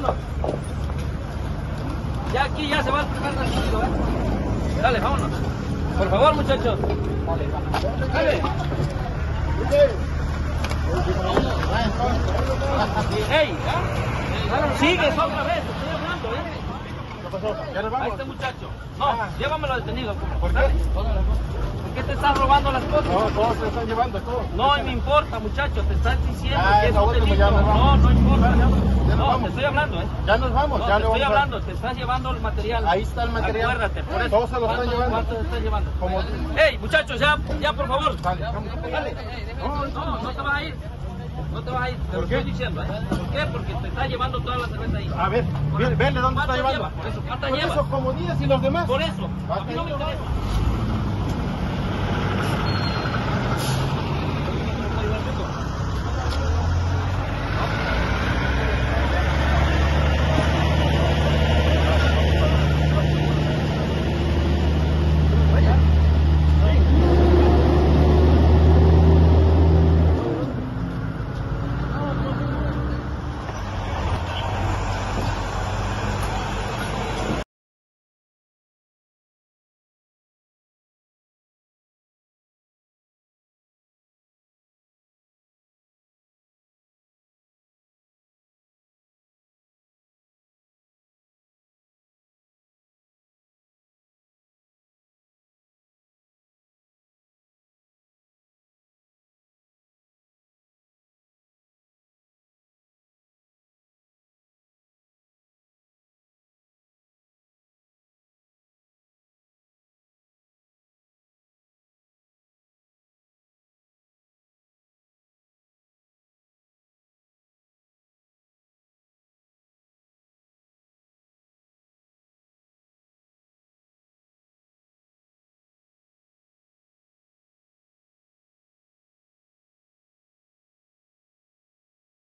vámonos. Ya aquí ya se va el primer detenido, Dale, vámonos. Por favor, muchachos. Dale. ¡Ey! Sigues otra vez, estoy hablando, ¿Qué pasó? ¿Ya nos vamos? A este muchacho. No, llévamelo detenido. ¿Por qué? ¿Por qué te estás robando las cosas? No, todos se están llevando, todos. No me importa, muchacho, te estás diciendo Ah, que es no, un bueno, pues delito. ya nos vamos. No importa. Ya nos No, vamos. te estoy hablando, Ya nos vamos, No, ya te le estoy vamos a... hablando, te estás llevando el material. Ahí está el material. Acuérdate, por eso. Todos se lo están llevando. ¿Cuánto te estás llevando? Como... ¡Ey, muchachos, ya, por favor! Dale, vamos. Dale. No te vas a ir. No te vas a ir, te lo ¿Por qué? estoy diciendo, ¿Por qué? Porque te está llevando toda la cerveza ahí. A ver, vele dónde está ¿Cuántas llevando. lleva? Por eso, ¿cuántas Por lleva? eso, como 10 y los demás. Por eso, a mí no me interesa.